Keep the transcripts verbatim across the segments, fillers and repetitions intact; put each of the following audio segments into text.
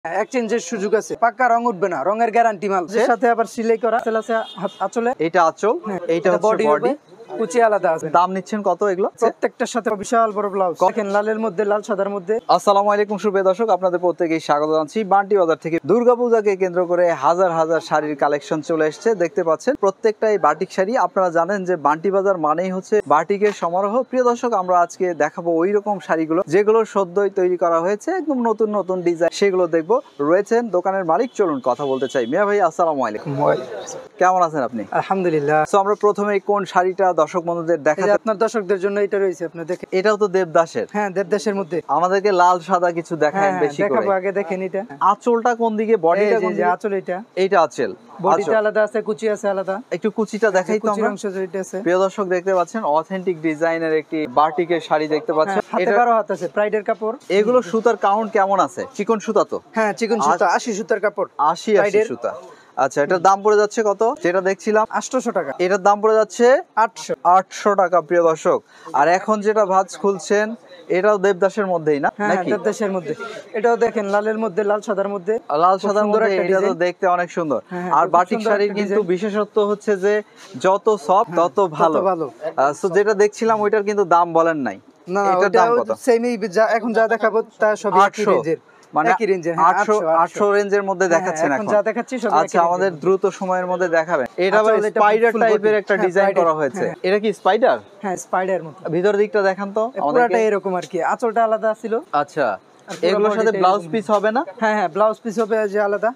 এক্সচেঞ্জের সুযোগ আছে, পাক্কা রং উঠবে না, রঙের গ্যারান্টি মাল। এর সাথে আবার সিলাই করা আছে আঁচলে। এটা আঁচল, এইটা হচ্ছে বডি, কুচি আলাদা আছে। দাম নিচ্ছেন কত এগুলো? প্রত্যেকটার সাথে বিশাল বড় ব্লাউজ, দেখেন লালের মধ্যে, লাল সাদার মধ্যে। আসসালামু আলাইকুম সুপ্রিয় দর্শক, আপনাদের প্রত্যেককেই স্বাগত জানাচ্ছি। বান্টি বাজার থেকে দুর্গাপূজাকে কেন্দ্র করে হাজার হাজার শাড়ির কালেকশন চলে এসেছে, দেখতে পাচ্ছেন প্রত্যেকটাই বাটিক শাড়ি। আপনারা জানেন যে বান্টি বাজার মানেই হচ্ছে বাটিকের সমারোহ। প্রিয় দর্শক, আমরা আজকে দেখাবো ওই রকম শাড়িগুলো যেগুলো সদ্যই তৈরি করা হয়েছে, একদম নতুন নতুন ডিজাইন, সেগুলো দেখবো। রয়েছেন দোকানের মালিক, চলুন কথা বলতে চাই। মিয়া ভাই আসসালামু আলাইকুম, কেমন আছেন আপনি? আলহামদুলিল্লাহ। তো আমরা প্রথমে কোন শাড়িটা দর্শক বন্ধুদের দেখা? আপনার দর্শকদের জন্য এটা রয়েছে, আপনি দেখেন। এটাও তো দেবদাসের। হ্যাঁ, দেবদাসের মধ্যে। আমাদেরকে লাল সাদা কিছু দেখায় বেশি করে। দেখাবো, আগে দেখেন এটা। আঁচলটা কোন দিকে, বডিটা কোন দিকে? আঁচল এটা, এইটা আঁচল, বডিটা আলাদা আছে, কুচি আছে আলাদা। একটু কুচিটা দেখাই তো আমরা। অংশ যেটা আছে, প্রিয় দর্শক দেখতে পাচ্ছেন অথেন্টিক ডিজাইনের একটি বাটিকের শাড়ি দেখতে পাচ্ছেন। হাতে বারো হাত আছে, প্রাইডের কাপড়। এগুলো সুতার কাউন্ট কেমন আছে? চিকন সুতা তো? হ্যাঁ, চিকন সুতা, আশি সুতার কাপড়, আশি আশি সুতা। আচ্ছা, এটার দাম পড়ে যাচ্ছে কত? যেটা দেখছিলাম আটশো টাকা। এটার দাম পড়ে যাচ্ছে আটশো আটশো টাকা প্রিয় দর্শক। আর এখন যেটা ভাঁজ খুলছেন এটাও দেবদাসের মধ্যেই না? হ্যাঁ, দেবদাসের মধ্যে। এটাও দেখেন লালের মধ্যে, লাল সাদার মধ্যে। লাল সাদার মধ্যে, এটা তো দেখতে অনেক সুন্দর। আর বাটিক শাড়ির কিন্তু বিশেষত্ব হচ্ছে যে যত সফট তত ভালো। সো যেটা দেখছিলাম ওইটার কিন্তু দাম বলেন নাই। না, এটার দাম কত? সেমই, এখন যা দেখাবো তা সব একই রেঞ্জের, মানে একই রেঞ্জের। আটশো আটশো রেঞ্জের মধ্যে দেখাচ্ছেন এখন যা দেখাচ্ছি সব। আচ্ছা, আমাদের দ্রুত সময়ের মধ্যে দেখাবেন। এটা আবার স্পাইডার টাইপের একটা ডিজাইন করা হয়েছে। এটা কি স্পাইডার? হ্যাঁ, স্পাইডার মতো। ভিতর দিকটা দেখান তো আমাদেরকে। পুরোটা এরকম আর কি, আঁচলটা আলাদা ছিল। আচ্ছা, এগুলোর সাথে ব্লাউজ পিস হবে না? হ্যাঁ হ্যাঁ, ব্লাউজ পিস হবে যে আলাদা।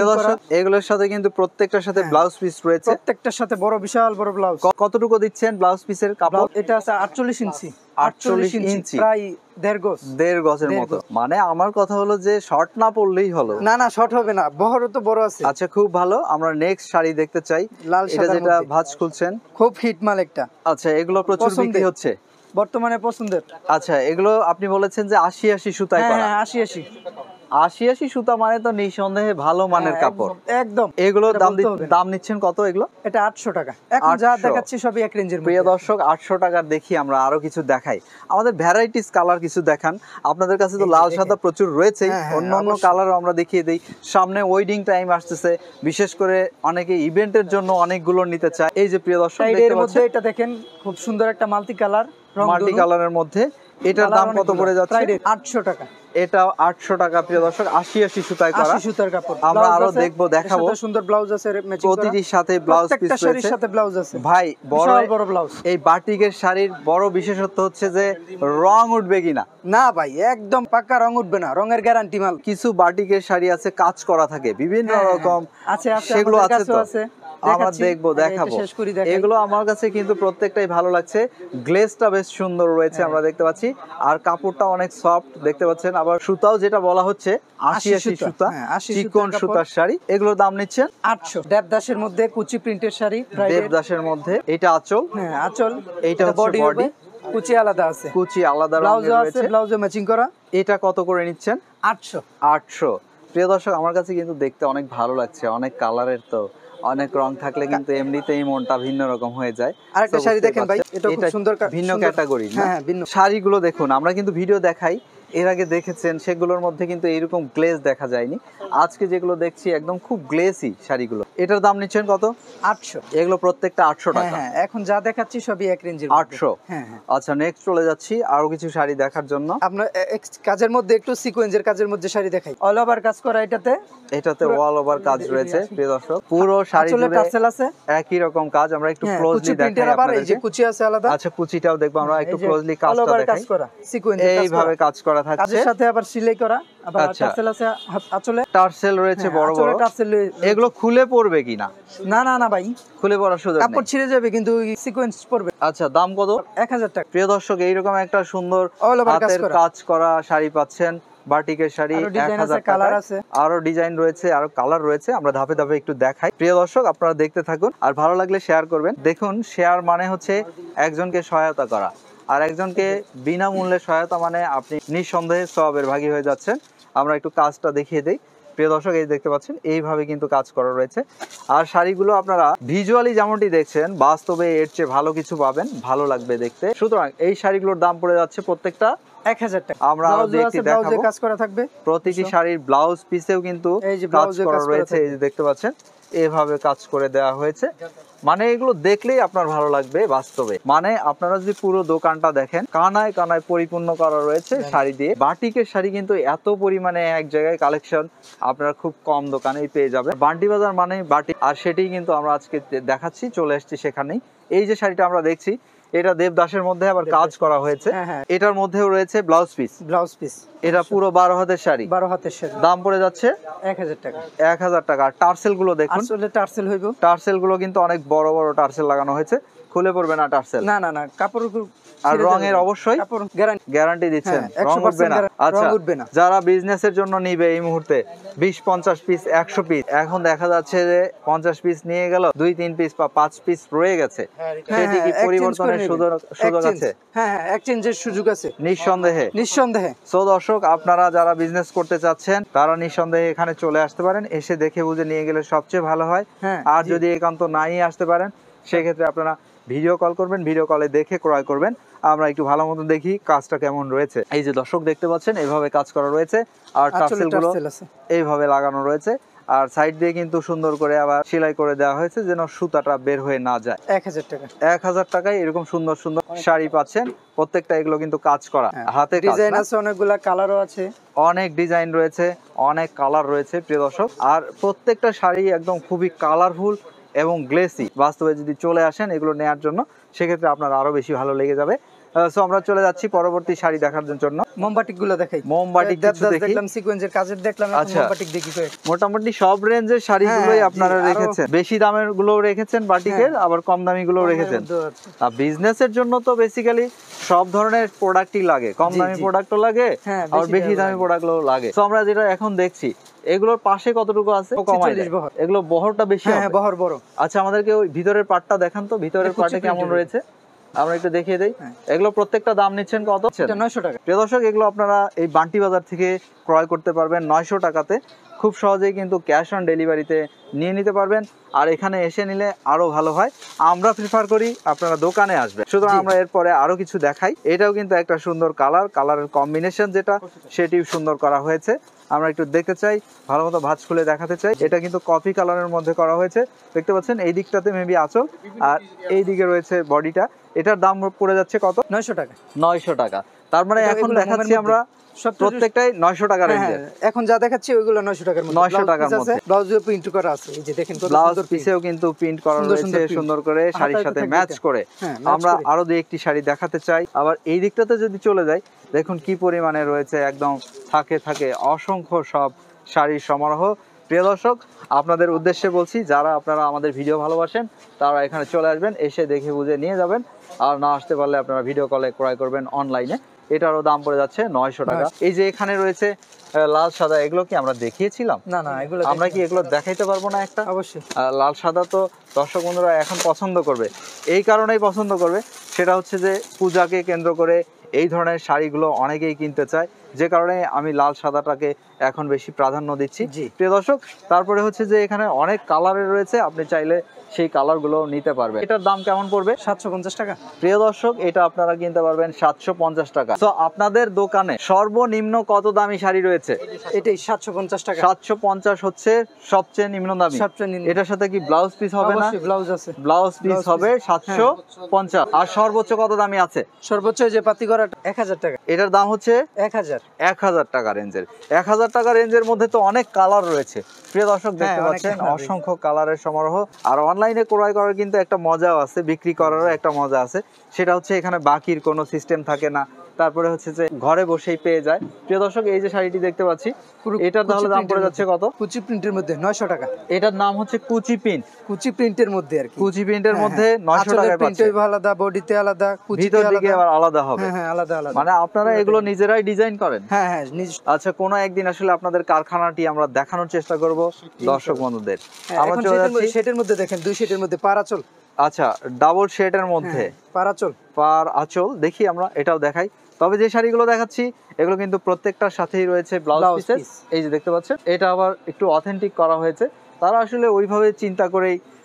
এগুলোর সাথে কিন্তু প্রত্যেকটার সাথে ব্লাউজ পিস রয়েছে, প্রত্যেকটার সাথে বড়, বিশাল বড় ব্লাউজ। কতটুকু দিচ্ছেন ব্লাউজ পিসের কাপড়? এটা আছে আটচল্লিশ ইঞ্চি। আটচল্লিশ ইঞ্চি, প্রায় দেড় গজ। দেড় গজের মতো। মানে আমার কথা হলো যে শর্ট না পড়লেই হলো। না না, শর্ট হবে না, বহর তো বড় আছে। আচ্ছা, খুব ভালো। আমরা নেক্সট শাড়ি দেখতে চাই। লাল এটা যেটা ভাঁজ খুলছেন, খুব হিট মাল একটা। আচ্ছা, এগুলো প্রচুর বিক্রি হচ্ছে বর্তমানে, পছন্দের। আচ্ছা, এগুলো আপনি বলেছেন যে আশি আশি সুতায় করা। হ্যাঁ, আশি আশি আশি আশি সুতা মানে তো নিঃসন্দেহে ভালো মানের কাপড় একদম। এগুলো দাম দাম নিচ্ছেন কত এগুলো? এটা আটশো টাকা। এখন যা দেখাচ্ছি সবই এক রেঞ্জের। প্রিয় দর্শক, আটশো টাকার দেখি আমরা আরো কিছু দেখাই। আমাদের ভ্যারাইটিস কালার কিছু দেখান। আপনাদের কাছে তো লাল সাদা প্রচুর রয়েছে, অন্য অন্য কালারও আমরা দেখিয়ে দিই। সামনে ওয়েডিং টাইম আসতেছে, বিশেষ করে অনেকে ইভেন্টের জন্য অনেকগুলো নিতে চায়। এই যে প্রিয় দর্শক, এর মধ্যে এটা দেখেন, খুব সুন্দর একটা মাল্টি কালার, মাল্টি কালারের মধ্যে। এটার দাম কত পড়ে যাচ্ছে? আটশো টাকা। এটা আটশো টাকা প্রিয় দর্শক, আশি আশি সুতায় করা, আশি সুতার কাপড়। আমরা আরো দেখবো, দেখাবো। সুন্দর ব্লাউজ আছে, প্রতিটির সাথে ব্লাউজ পিস রয়েছে। সাথে ব্লাউজ আছে ভাই, বড় বড় ব্লাউজ। এই বাটিকের শাড়ির বড় বিশেষত্ব হচ্ছে যে রং উঠবে কিনা। না ভাই, একদম পাক্কা রং উঠবে না, রঙের গ্যারান্টি মাল। কিছু বাটিকের শাড়ি আছে কাজ করা থাকে বিভিন্ন রকম, আছে আছে, সেগুলো আছে তো আছে। আমরা দেখবো, দেখাবো। এগুলো আমার কাছে কিন্তু প্রত্যেকটাই ভালো লাগছে। গ্লেজটা বেশ সুন্দর রয়েছে, আমরা দেখতে পাচ্ছি। আর কাপড়টা অনেক সফট দেখতে পাচ্ছেন। আবার সুতাও যেটা বলা হচ্ছে আশি আশি সুতা, চিকন সুতার শাড়ি। এগুলোর দাম নিচ্ছেন আটশো। দেবদাসের মধ্যে কুচি প্রিন্টের শাড়ি, দেবদাসের মধ্যে। এটা আঁচল, হ্যাঁ আঁচল। এইটা হচ্ছে বডি, কুচি আলাদা আছে, কুচি আলাদা ব্লাউজ আছে, ব্লাউজে ম্যাচিং করা। এটা কত করে নিচ্ছেন? আটশো। আটশো। প্রিয় দর্শক, আমার কাছে কিন্তু দেখতে অনেক ভালো লাগছে। অনেক কালারের, তো অনেক রং থাকলে কিন্তু এমনিতেই মনটা ভিন্ন রকম হয়ে যায়। আরেকটা শাড়ি দেখেন ভাই, এটা খুব সুন্দর, ভিন্ন ক্যাটাগরি। হ্যাঁ, ভিন্ন শাড়িগুলো দেখুন। আমরা কিন্তু ভিডিও দেখাই, এর আগে দেখেছেন, সেগুলোর মধ্যে কিন্তু এইরকম গ্লেজ দেখা যায়নি। আজকে যেগুলো দেখছি একদম খুব গ্লেসি শাড়িগুলো। এটার দাম নিচ্ছেন কত? আটশো। এগুলো প্রত্যেকটা আটশো টাকা। হ্যাঁ, এখন যা দেখাচ্ছি সবই এক রেঞ্জের। আটশো। হ্যাঁ। আচ্ছা, নেক্সট চলে যাচ্ছি আরো কিছু শাড়ি দেখার জন্য। আপনার কাজের মধ্যে একটু সিকোয়েন্সের কাজের মধ্যে শাড়ি দেখাই। অল ওভার কাজ করা এটাতে, এটাতে অল ওভার কাজ রয়েছে প্রিয় দর্শক। পুরো শাড়ি জুড়ে টার্সেল আছে, একই রকম কাজ। আমরা একটু ক্লোজলি দেখাই আপনাদের। এই যে কুচি আছে আলাদা। আচ্ছা, কুচিটাও দেখবো আমরা একটু ক্লোজলি। কাজটা দেখাই, এইভাবে কাজ করা থাকছে। কাজের সাথে আবার সিলাই করা, আবার টার্সেল আছে আঁচলে। টার্সেল রয়েছে বড় বড়। এগুলো খুলে পড়বে কিনা? না না না ভাই, খুলে পড়ার সুযোগ নেই, কাপড় ছিঁড়ে যাবে, কিন্তু সিকোয়েন্স পড়বে। আচ্ছা, দাম কত? এক হাজার টাকা। প্রিয় দর্শক, এইরকম একটা সুন্দর হাতের কাজ করা শাড়ি পাচ্ছেন, বাটিকের শাড়ি, এক হাজার টাকা। আরো ডিজাইন রয়েছে, আরো কালার রয়েছে। আমরা ধাপে ধাপে একটু দেখাই। প্রিয় দর্শক, আপনারা দেখতে থাকুন, আর ভালো লাগলে শেয়ার করবেন। দেখুন, শেয়ার মানে হচ্ছে একজনকে সহায়তা করা, আর একজনকে বিনামূল্যে সহায়তা মানে আপনি নিঃসন্দেহে সওয়াবের ভাগী হয়ে যাচ্ছেন। আমরা একটু কাজটা দেখিয়ে দিই। প্রিয় দর্শক, এই দেখতে পাচ্ছেন এইভাবে কিন্তু কাজ করা রয়েছে। আর শাড়িগুলো আপনারা ভিজুয়ালি যেমনটি দেখছেন, বাস্তবে এর চেয়ে ভালো কিছু পাবেন, ভালো লাগবে দেখতে। সুতরাং এই শাড়িগুলোর দাম পড়ে যাচ্ছে প্রত্যেকটা এক হাজার টাকা। আমরা আরো দেখতে দেখাবো, কাজ করা থাকবে প্রতিটি শাড়ির ব্লাউজ পিসেও কিন্তু কাজ করা রয়েছে, এই যে দেখতে পাচ্ছেন এভাবে কাজ করে দেওয়া হয়েছে। মানে এগুলো দেখলেই আপনার ভালো লাগবে বাস্তবে। মানে আপনারা যদি পুরো দোকানটা দেখেন, কানায় কানায় পরিপূর্ণ করা রয়েছে শাড়ি দিয়ে। বাটিকের শাড়ি কিন্তু এত পরিমাণে এক জায়গায় কালেকশন আপনারা খুব কম দোকানেই পেয়ে যাবেন। বান্টি বাজার মানে বাটিক, আর সেটাই কিন্তু আমরা আজকে দেখাচ্ছি, চলে এসেছি সেখানেই। এই যে শাড়িটা আমরা দেখছি, এটা দেবদাসের মধ্যে আবার কাজ করা হয়েছে, এটার মধ্যেও রয়েছে ব্লাউজ পিস। ব্লাউজ পিস এটা পুরো বারো হাতের শাড়ি, বারো হাতের শাড়ি, দাম পড়ে যাচ্ছে এক হাজার টাকা। এক হাজার টাকা। টার্সেল গুলো দেখুন, আসলে টার্সেল হইব, টার্সেল গুলো কিন্তু অনেক বড় বড় টার্সেল লাগানো হয়েছে, খুলে পড়বে না টার্সেল। না না না, কাপড় আর রঙের অবশ্যই গ্যারান্টি দিচ্ছেন, রং উঠবে না। আচ্ছা, যারা বিজনেসের জন্য নিবে এই মুহূর্তে বিশ পঞ্চাশ পিস একশো পিস, এখন দেখা যাচ্ছে যে পঞ্চাশ পিস নিয়ে গেল, দুই তিন পিস বা পাঁচ পিস রয়ে গেছে, সেটি কি পরিবর্তনের সুযোগ আছে? হ্যাঁ হ্যাঁ, এক্সচেঞ্জের সুযোগ আছে নিঃসন্দেহে, নিঃসন্দেহে। সো দর্শক, আপনারা যারা বিজনেস করতে চাচ্ছেন তারা নিঃসন্দেহে এখানে চলে আসতে পারেন, এসে দেখে বুঝে নিয়ে গেলে সবচেয়ে ভালো হয়। আর যদি একান্ত নাই আসতে পারেন, সেক্ষেত্রে আপনারা ভিডিও কল করবেন, ভিডিও কলে দেখে ক্রয় করবেন। আমরা একটু ভালো মতো দেখি কাজটা কেমন রয়েছে। এই যে দর্শক দেখতে পাচ্ছেন, এইভাবে কাজ করা রয়েছে, আর টার্সেল গুলো এইভাবে লাগানো রয়েছে, আর সাইড দিয়ে কিন্তু সুন্দর করে আবার সেলাই করে দেওয়া হয়েছে যেন সুতাটা বের হয়ে না যায়। এক হাজার টাকা। এক হাজার টাকায় এরকম সুন্দর সুন্দর শাড়ি পাচ্ছেন, প্রত্যেকটা এগুলো কিন্তু কাজ করা, হাতে ডিজাইন আছে, অনেকগুলা কালারও আছে, অনেক ডিজাইন রয়েছে, অনেক কালার রয়েছে প্রিয় দর্শক। আর প্রত্যেকটা শাড়ি একদম খুবই কালারফুল এবং গ্লেসি। বাস্তবে যদি চলে আসেন এগুলো নেয়ার জন্য, সেক্ষেত্রে আপনার আরো বেশি ভালো লেগে যাবে। সো আমরা চলে যাচ্ছি পরবর্তী শাড়ি দেখার জন্য। মোমবাটিক গুলো দেখাই, মোমবাটিক কিছু দেখলাম, সিকোয়েন্সের কাজের দেখলাম, মোমবাটিক দেখি কই। মোটামুটি সব রেঞ্জের শাড়িগুলোই আপনারা রেখেছেন, বেশি দামের গুলোও রেখেছেন বাটিকের, আবার কম দামি গুলোও রেখেছেন। আর বিজনেসের জন্য তো বেসিক্যালি সব ধরনের প্রোডাক্টই লাগে, কম দামি প্রোডাক্টও লাগে, আর বেশি দামি প্রোডাক্টও লাগে। তো আমরা যেটা এখন দেখছি, এগুলোর পাশে কতটুকু আছে? এগুলো বহরটা বেশি, হ্যাঁ বহর বড়। আচ্ছা, আমাদেরকে ওই ভিতরের পাটটা দেখান তো, ভিতরের পাটে কেমন রয়েছে আমরা একটু দেখিয়ে দেই। এগুলো প্রত্যেকটা দাম নিচ্ছেন কত? নয়শো টাকা। প্রিয় দর্শক, এগুলো আপনারা এই বান্টি বাজার থেকে ক্রয় করতে পারবেন নয়শো টাকাতে, খুব সহজেই কিন্তু ক্যাশ অন ডেলিভারিতে নিয়ে নিতে পারবেন। আর এখানে এসে নিলে আরো ভালো হয়, আমরা প্রিফার করি আপনারা দোকানে আসবেন। সুতরাং আমরা এরপরে আরো কিছু দেখাই। এটাও কিন্তু একটা সুন্দর কালার, কালারের কম্বিনেশন যেটা, সেটিও সুন্দর করা হয়েছে। আমরা একটু দেখতে চাই, ভালো মতো ভাঁজ খুলে দেখাতে চাই। এটা কিন্তু কফি কালারের মধ্যে করা হয়েছে, দেখতে পাচ্ছেন। এই দিকটাতে মেবি আঁচল, আর এই দিকে রয়েছে বডিটা। এটার দাম পড়ে যাচ্ছে কত? নয়শো টাকা। নয়শো টাকা। তার মানে এখন দেখাচ্ছি আমরা প্রত্যেকটাই নয়শো টাকা রেঞ্জের। এখন যা দেখাচ্ছি ওইগুলো নয়শো টাকার মধ্যে, নয়শো টাকার মধ্যে। ব্লাউজেও প্রিন্ট করা আছে, এই যে দেখেন, ব্লাউজ পিসেও কিন্তু প্রিন্ট করা রয়েছে সুন্দর করে, শাড়ির সাথে ম্যাচ করে। আমরা আরো দুই একটি শাড়ি দেখাতে চাই। আবার এই দিকটাতে যদি চলে যাই, দেখুন কি পরিমাণে রয়েছে, একদম থাকে থাকে অসংখ্য সব শাড়ির সমারোহ। প্রিয় দর্শক, আপনাদের উদ্দেশ্যে বলছি, যারা আপনারা আমাদের ভিডিও ভালোবাসেন তারা এখানে চলে আসবেন, এসে দেখে বুঝে নিয়ে যাবেন। আর না আসতে পারলে আপনারা ভিডিও কলে ক্রয় করবেন অনলাইনে। এটারও দাম পড়ে যাচ্ছে নয়শো টাকা। এই যে এখানে রয়েছে লাল সাদা, এগুলো কি আমরা দেখিয়েছিলাম? না না, এগুলো আমরা কি এগুলো দেখাইতে পারবো না একটা? অবশ্যই। লাল সাদা তো দর্শক বন্ধুরা এখন পছন্দ করবে, এই কারণেই পছন্দ করবে, সেটা হচ্ছে যে পূজাকে কেন্দ্র করে এই ধরনের শাড়িগুলো অনেকেই কিনতে চায়, যে কারণে আমি লাল সাদাটাকে এখন বেশি প্রাধান্য দিচ্ছি। প্রিয় দর্শক, তারপরে হচ্ছে যে এখানে অনেক কালারের রয়েছে, আপনি চাইলে সেই কালার গুলো নিতে পারবেন। এটার দাম কেমন পড়বে? সাতশো পঞ্চাশ টাকা। প্রিয় দর্শক, এটা আপনারা কিনতে পারবেন সাতশো পঞ্চাশ টাকা। তো আপনাদের দোকানে সর্বনিম্ন কত দামি শাড়ি রয়েছে? এটাই সাতশো পঞ্চাশ টাকা। সাতশো পঞ্চাশ হচ্ছে সবচেয়ে নিম্ন দামি। এটার সাথে কি ব্লাউজ পিস হবে না? ব্লাউজ আছে, ব্লাউজ পিস হবে সাতশো পঞ্চাশ। আর সর্বোচ্চ কত দামি আছে? সর্বোচ্চ যে পাতি করা এক হাজার টাকা। এটার দাম হচ্ছে এক হাজার এক হাজার টাকা রেঞ্জের। এক হাজার টাকা রেঞ্জের মধ্যে তো অনেক কালার রয়েছে প্রিয় দর্শক, দেখতে পাচ্ছেন অসংখ্য কালারের সমারোহ। আর অনলাইনে ক্রয় করার কিন্তু একটা মজাও আছে, বিক্রি করারও একটা মজা আছে, সেটা হচ্ছে এখানে বাকির কোনো সিস্টেম থাকে না। তারপরে হচ্ছে যে ঘরে বসেই পেয়ে যায়। প্রিয় দর্শক, এই যে শাড়িটি দেখতে পাচ্ছি, এটার তাহলে দাম পড়ে যাচ্ছে কত? কুচি প্রিন্টের মধ্যে নয়শো টাকা। এটার নাম হচ্ছে কুচি প্রিন্ট। কুচি প্রিন্টের মধ্যে আর কি, কুচি প্রিন্টের মধ্যে নয়শো টাকায় পাচ্ছেন। আলাদা, বডিতে আলাদা, ভিতর দিকে আবার আলাদা হবে। হ্যাঁ, আলাদা আলাদা। মানে আপনারা এগুলো নিজেরাই ডিজাইন করেন? হ্যাঁ হ্যাঁ। আচ্ছা, কোনো একদিন আসলে আপনাদের কারখানাটি আমরা দেখানোর চেষ্টা করব দর্শক বন্ধুদের। আমরা চলে যাচ্ছি সেটের মধ্যে, দেখেন দুই সেটের মধ্যে পার আঁচল। আচ্ছা, ডাবল শেডের মধ্যে পার আঁচল, পার আঁচল দেখি আমরা, এটাও দেখাই। তবে যে শাড়িগুলো দেখাচ্ছি এগুলো কিন্তু প্রত্যেকটার সাথেই রয়েছে ব্লাউজ পিস। এই যে দেখতে পাচ্ছেন, এটা আবার একটু অথেন্টিক করা হয়েছে। তারা আসলে ওইভাবে চিন্তা করেই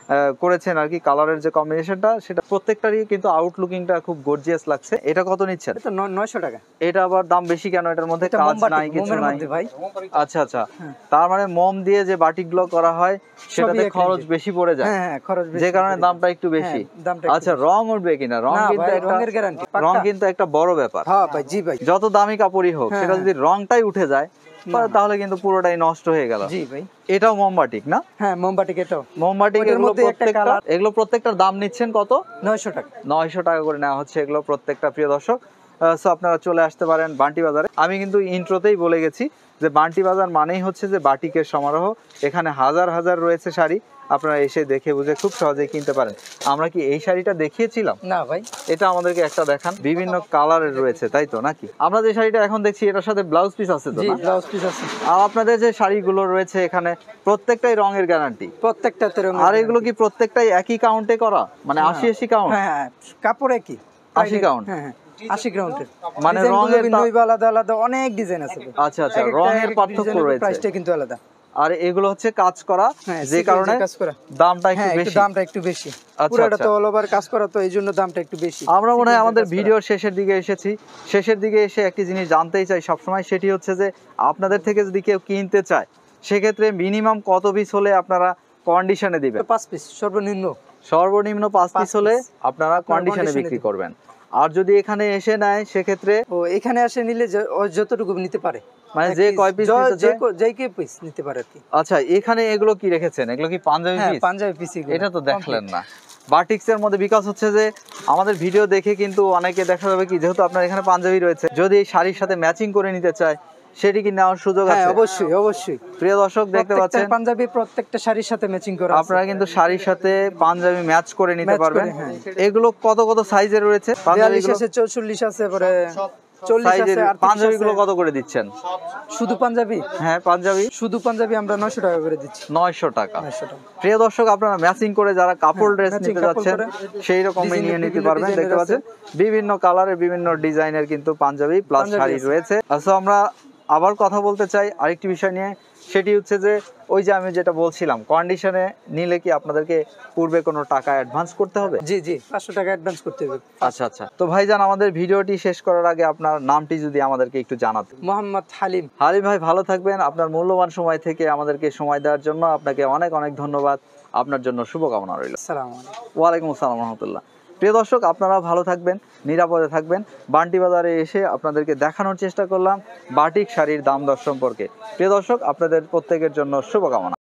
করেছেন আর কি, কালারের যে কম্বিনেশনটা সেটা প্রত্যেকটারই কিন্তু আউটলুকিংটা খুব গর্জিয়াস লাগছে। এটা কত নিচ্ছেন? এটা নয়শো টাকা। এটা আবার দাম বেশি কেন? এটার মধ্যে কাজ নাই, কিছু নাই ভাই। আচ্ছা আচ্ছা, তার মানে মোম দিয়ে যে বাটিক গুলো করা হয় সেটাতে খরচ বেশি পড়ে যায়, হ্যাঁ খরচ বেশি, যে কারণে দামটা একটু বেশি। আচ্ছা, রং উঠবে কিনা? রং কিন্তু একটা রং কিন্তু একটা বড় ব্যাপার। হ্যাঁ ভাই, জি ভাই। যত দামি কাপড়ই হোক, সেটা যদি রংটাই উঠে যায় তাহলে কিন্তু পুরোটাই নষ্ট হয়ে গেল। জি ভাই। এটাও মোমবাটিক না? হ্যাঁ মোমবাটিক। এটাও মোমবাটিক। এগুলো প্রত্যেকটা এগুলো প্রত্যেকটার দাম নিচ্ছেন কত? নয়শো টাকা। নয়শো টাকা করে নেওয়া হচ্ছে এগুলো প্রত্যেকটা। প্রিয় দর্শক, সো আপনারা চলে আসতে পারেন বান্টি বাজারে। আমি কিন্তু ইন্ট্রোতেই বলে গেছি যে বান্টি বাজার মানেই হচ্ছে যে বাটিকের সমারোহ। এখানে হাজার হাজার রয়েছে শাড়ি, আপনারা এসে দেখে বুঝে খুব সহজেই কিনতে পারেন। আমরা কি এই শাড়িটা দেখিয়েছিলাম? না ভাই। এটা আমাদেরকে একটা দেখান। বিভিন্ন কালারের রয়েছে তাই তো নাকি? আমরা যে শাড়িটা এখন দেখছি এটার সাথে ব্লাউজ পিস আছে তো? জি, ব্লাউজ পিস আছে। আর আপনাদের যে শাড়িগুলো রয়েছে এখানে প্রত্যেকটাই রঙের গ্যারান্টি? প্রত্যেকটাতে রঙের। আর এগুলো কি প্রত্যেকটাই একই কাউন্টে করা, মানে আশি আশি কাউন্ট? হ্যাঁ, কাপড় একই, আশি কাউন্ট। হ্যাঁ হ্যাঁ, আশি কাউন্টের। মানে রঙের আলাদা আলাদা অনেক ডিজাইন আছে। আচ্ছা আচ্ছা, রঙের পার্থক্য রয়েছে, প্রাইসটা কিন্তু আলাদা। আর এগুলো হচ্ছে কাজ করা, যে কারণে দামটা একটু বেশি। দামটা একটু বেশি, পুরোটা তো অল ওভার কাজ করা, তো এইজন্য দামটা একটু বেশি। আমরা মনে হয় আমাদের ভিডিওর শেষের দিকে এসেছি। শেষের দিকে এসে একটি জিনিস জানতেই চাই সবসময়, সেটি হচ্ছে যে আপনাদের থেকে যদি কেউ কিনতে চায় সেক্ষেত্রে মিনিমাম কত পিস হলে আপনারা কন্ডিশনে দিবেন? পাঁচ পিস সর্বনিম্ন। সর্বনিম্ন পাঁচ পিস হলে আপনারা কন্ডিশনে বিক্রি করবেন। আর যদি এখানে এসে নেয় সেক্ষেত্রে? ও এখানে এসে নিলে যতটুকু নিতে পারে, মানে যে কয় পিস যে কে পিস নিতে পারে আর কি। আচ্ছা, এখানে এগুলো কি রেখেছেন? এগুলো কি পাঞ্জাবি পিস? হ্যাঁ পাঞ্জাবি পিস। এটা তো দেখলেন না বাটিক্স এর মধ্যে, বিকজ হচ্ছে যে আমাদের ভিডিও দেখে কিন্তু অনেকে দেখা যাবে কি, যেহেতু আপনার এখানে পাঞ্জাবি রয়েছে, যদি এই শাড়ির সাথে ম্যাচিং করে নিতে চায় সেটি কি নেওয়ার সুযোগ আছে? হ্যাঁ অবশ্যই অবশ্যই। প্রিয় দর্শক, দেখতে পাচ্ছেন পাঞ্জাবি প্রত্যেকটা শাড়ির সাথে ম্যাচিং করা, আপনারা কিন্তু শাড়ির সাথে পাঞ্জাবি ম্যাচ করে নিতে পারবেন। এগুলো কত কত সাইজের রয়েছে? বিয়াল্লিশ আছে, চৌচল্লিশ আছে, পরে চল্লিশ আছে। আর পাঞ্জাবিগুলো কত করে দিচ্ছেন? শুধু পাঞ্জাবি? হ্যাঁ পাঞ্জাবি, শুধু পাঞ্জাবি আমরা নয়শো টাকা করে দিচ্ছি। নয়শো টাকা। প্রিয় দর্শক, আপনারা ম্যাচিং করে যারা কাপড় ড্রেস নিতে যাচ্ছেন সেই রকমই নিয়ে নিতে পারবেন। দেখতে পাচ্ছেন বিভিন্ন কালারের বিভিন্ন ডিজাইনের কিন্তু পাঞ্জাবি প্লাস শাড়ি রয়েছে। আচ্ছা, আমরা আবার কথা বলতে চাই আরেকটি বিষয় নিয়ে, সেটি হচ্ছে যে ওই যে আমি যেটা বলছিলাম, কন্ডিশনে নিলে কি আপনাদেরকে পূর্বে কোনো টাকা অ্যাডভান্স করতে হবে? জি জি, পাঁচশো টাকা অ্যাডভান্স করতে হবে। আচ্ছা আচ্ছা, তো ভাইজান আমাদের ভিডিওটি শেষ করার আগে আপনার নামটি যদি আমাদেরকে একটু জানাতেন। মোহাম্মদ হালিম। হালিম ভাই, ভালো থাকবেন। আপনার মূল্যবান সময় থেকে আমাদেরকে সময় দেওয়ার জন্য আপনাকে অনেক অনেক ধন্যবাদ। আপনার জন্য শুভকামনা রইল। আসসালামু আলাইকুম। ওয়ালাইকুম আসসালাম রহমতুল্লাহ। প্রিয় দর্শক, আপনারা ভালো থাকবেন, নিরাপদে থাকবেন। বান্টি বাজারে এসে আপনাদেরকে দেখানোর চেষ্টা করলাম বাটিক শাড়ির দাম দর সম্পর্কে। প্রিয় দর্শক, আপনাদের প্রত্যেকের জন্য শুভকামনা।